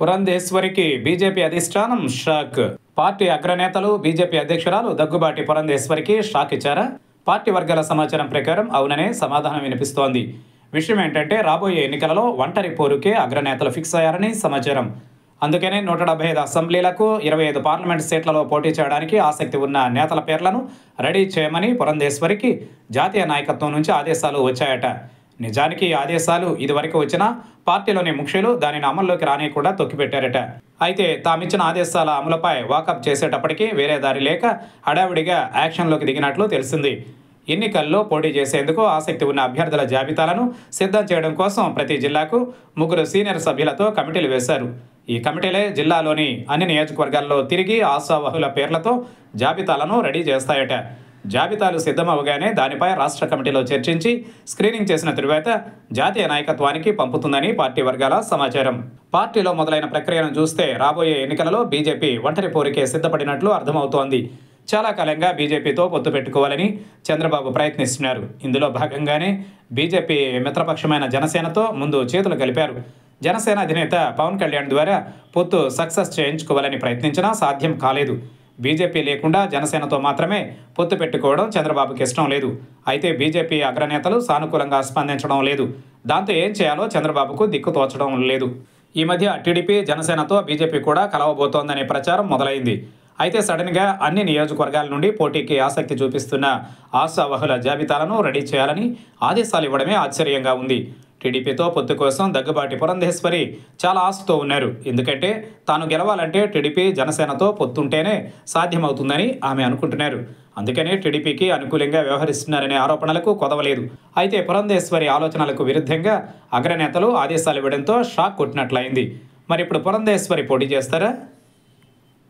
పురంధేశ్వరికి BJP అధిష్టానం shock. Party అగ్రనేతలు BJP అధ్యక్షురాలు దగ్గుబాటి పురంధేశ్వరికి షాక్ ఇచ్చారా? పార్టీ వర్గాల సమాచారం ప్రకారం అవుననే సమాధానం వినిపిస్తోంది. విషయం ఏంటంటే రాబోయే ఎన్నికలలో ఒంటరి పోరుకే అగ్రనేతలు ఫిక్స్ అయ్యారని సమాచారం. అందుకనే 175 అసెంబ్లీలకు 25 పార్లమెంట్ సీట్లలో పోటీ చేయడానికి ఆసక్తి ఉన్న నేతల పేర్లను రెడీ చేయమని పురంధేశ్వరికి జాతీయ నాయకత్వం నుంచి ఆదేశాలు వచ్చాయట. నిజానికి ఈ ఆదేశాలు ఇదివరకు వచ్చినా పార్టీలోని ముఖ్యులు దానిని అమల్లోకి రానియకుండా తొక్కిపెట్టారట. అయితే తామిచ్చిన ఆదేశాల అమలుపై వాకప్ చేసేటప్పటికీ వేరే దారి లేక హడావిడిగా యాక్షన్లోకి దిగినట్లు తెలిసింది. ఎన్నికల్లో పోటీ చేసేందుకు ఆసక్తి ఉన్న అభ్యర్థుల జాబితాలను సిద్ధం చేయడం కోసం ప్రతి జిల్లాకు 3 సీనియర్ సభ్యులతో కమిటీలు వేశారు. ఈ కమిటీలే జిల్లాలోని అన్ని నియోజకవర్గాల్లో తిరిగి ఆశావహుల పేర్లతో జాబితాలను రెడీ చేస్తాయట. జాబితాలు సిద్ధమవగానే దానిపై రాష్ట్ర కమిటీలో చర్చించి స్క్రీనింగ్ చేసిన తరువాత జాతీయ నాయకత్వానికి పంపుతుందని పార్టీ వర్గాల సమాచారం. పార్టీలో మొదలైన ప్రక్రియను చూస్తే రాబోయే ఎన్నికలలో బీజేపీ ఒంటరి పోరుకే సిద్ధపడినట్లు అర్థమవుతోంది. చాలా కాలంగా బీజేపీతో పొత్తు పెట్టుకోవాలని చంద్రబాబు ప్రయత్నిస్తున్నారు. ఇందులో భాగంగానే బీజేపీ మిత్రపక్షమైన జనసేనతో ముందు చేతులు కలిపారు. జనసేన అధినేత పవన్ కళ్యాణ్ ద్వారా పొత్తు సక్సెస్ చేయించుకోవాలని ప్రయత్నించినా సాధ్యం కాలేదు. బీజేపీ లేకుండా జనసేనతో మాత్రమే పొత్తు పెట్టుకోవడం చంద్రబాబుకి ఇష్టం లేదు. అయితే బీజేపీ అగ్రనేతలు సానుకూలంగా స్పందించడం లేదు. దాంతో ఏం చేయాలో చంద్రబాబుకు దిక్కు తోచడం లేదు. ఈ మధ్య టీడీపీ జనసేనతో బీజేపీ కూడా కలవబోతోందనే ప్రచారం మొదలైంది. అయితే సడన్గా అన్ని నియోజకవర్గాల నుండి పోటీకి ఆసక్తి చూపిస్తున్న ఆశావహుల జాబితాలను రెడీ చేయాలని ఆదేశాలు ఇవ్వడమే ఆశ్చర్యంగా ఉంది. టీడీపీతో పొత్తు కోసం దగ్గుబాటి పురంధేశ్వరి చాలా ఆశతో ఉన్నారు. ఎందుకంటే తాను గెలవాలంటే టీడీపీ జనసేనతో పొత్తుంటేనే సాధ్యమవుతుందని ఆమె అనుకుంటున్నారు. అందుకనే టీడీపీకి అనుకూలంగా వ్యవహరిస్తున్నారనే ఆరోపణలకు కొదవలేదు. అయితే పురంధేశ్వరి ఆలోచనలకు విరుద్ధంగా అగ్రనేతలు ఆదేశాలు ఇవ్వడంతో షాక్ కొట్టినట్లయింది. మరి ఇప్పుడు పురంధేశ్వరి పోటీ చేస్తారా?